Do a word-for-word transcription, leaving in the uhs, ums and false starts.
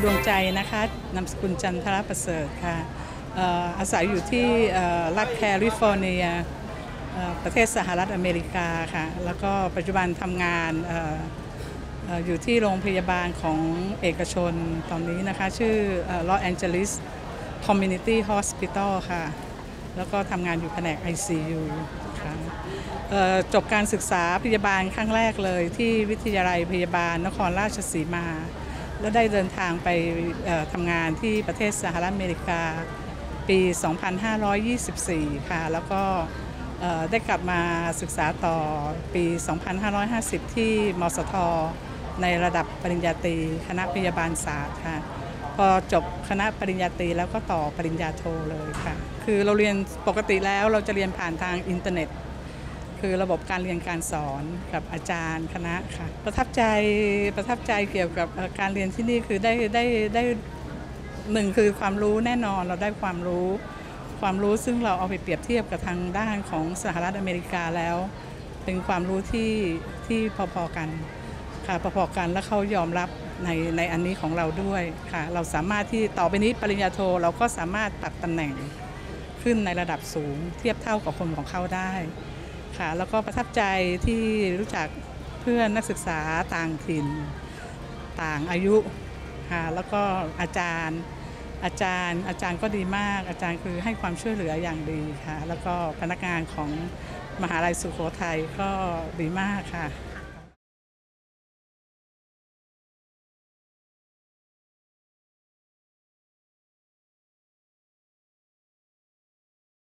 ดวงใจนะคะนามสกุลจันทรประเสริฐค่ะอาศัยอยู่ที่รัฐแคลิฟอร์เนียประเทศสหรัฐอเมริกาค่ะแล้วก็ปัจจุบันทำงานอยู่ที่โรงพยาบาลของเอกชนตอนนี้นะคะชื่อ Los Angeles Community Hospital ค่ะแล้วก็ทำงานอยู่แผนก ไอ ซี ยู ค่ะจบการศึกษาพยาบาลครั้งแรกเลยที่วิทยาลัยพยาบาลนครราชสีมาแล้วได้เดินทางไปทำงานที่ประเทศสหรัฐอเมริกาปี สองพันห้าร้อยยี่สิบสี่ ค่ะแล้วก็ได้กลับมาศึกษาต่อปี สองพันห้าร้อยห้าสิบ ที่มสทในระดับปริญญาตรีคณะพยาบาลศาสตร์ค่ะพอจบคณะปริญญาตรีแล้วก็ต่อปริญญาโทเลยค่ะคือเราเรียนปกติแล้วเราจะเรียนผ่านทางอินเทอร์เน็ตคือระบบการเรียนการสอนกับอาจารย์คณะค่ะประทับใจประทับใจเกี่ยวกับการเรียนที่นี่คือได้ได้ได้หนึ่งคือความรู้แน่นอนเราได้ความรู้ความรู้ซึ่งเราเอาไปเปรียบเทียบกับทางด้านของสหรัฐอเมริกาแล้วเป็นความรู้ที่ที่พอๆกันค่ะพอๆกันและเขายอมรับในในอันนี้ของเราด้วยค่ะเราสามารถที่ต่อไปนี้ปริญญาโทเราก็สามารถตัดตำแหน่งขึ้นในระดับสูงเทียบเท่ากับคนของเขาได้ค่ะแล้วก็ประทับใจที่รู้จักเพื่อนนักศึกษาต่างถิ่นต่างอายุค่ะแล้วก็อาจารย์อาจารย์อาจารย์ก็ดีมากอาจารย์คือให้ความช่วยเหลืออย่างดีค่ะแล้วก็พนักงานของมหาลัยสุโขทัยก็ดีมากค่ะ